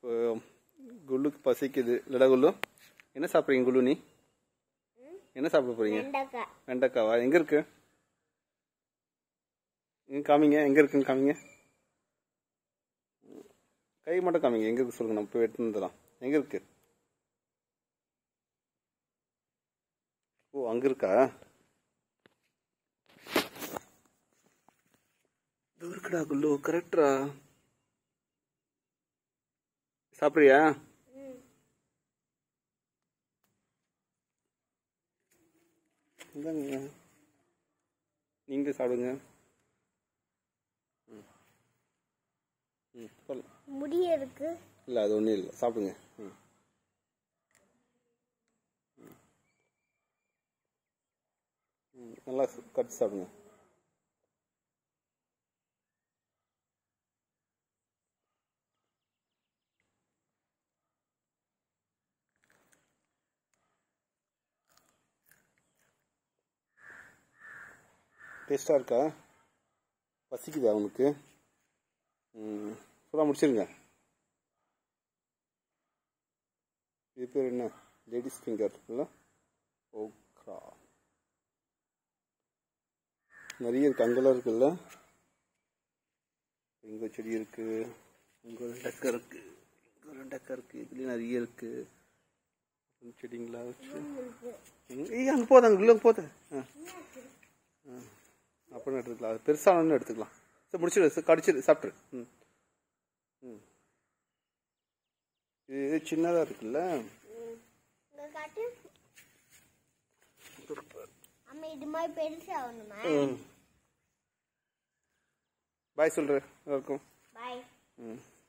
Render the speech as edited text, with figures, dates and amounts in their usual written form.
இப்போ குல்லுக்கு பசிக்குது இல்லடா குல்லு? என்ன சாப்பிட்றீங்க குல்லு? நீ என்ன சாப்பிட போறீங்க? வெண்டைக்காவா? எங்க இருக்கு? காமிங்க, எங்க இருக்குன்னு காமிங்க. கை மட்டும் காமிங்க, எங்க இருக்கு சொல்லுங்க, நம்ம போய் எடுத்து வந்துடலாம். எங்க இருக்கு? ஓ, அங்க இருக்கா? இருக்குடா குல்லு, கரெக்டா. சாப்பிட்றியா? இந்தாங்க, நீங்க சாப்பிடுங்க. முடிய இருக்கு இல்ல, அது ஒண்ணும் இல்லை, சாப்பிடுங்க. நல்லா கட் சாப்பிடுங்க. டேஸ்டா இருக்கா? பசிக்குதா உனக்கு? ஃபுல்லாக முடிச்சிருங்க. இது பேர் என்ன? லேடிஸ் ஃபிங்கர் இல்லை? ஓக்ரா நிறைய இருக்குது, அங்கெல்லாம் இருக்குல்ல. இங்கே செடி இருக்குது, இங்கே ஒரு டக்கை இருக்குது, இங்கே ஒரு டக்கை இருக்குது, இதுலேயும் நிறைய இருக்குது செடிங்களா வச்சு. அங்கே போதும், அங்கே உள்ள போது. அப்புறம் எடுத்துக்கலாம், அது பெருசானு எடுத்துக்கலாம். சரி, முடிச்சிடு, கடிச்சிடு, சாப்பிட்ரு. இது சின்னதாக இருக்குல்ல. பாய் சொல்கிறேன் எல்லாருக்கும். பாய்.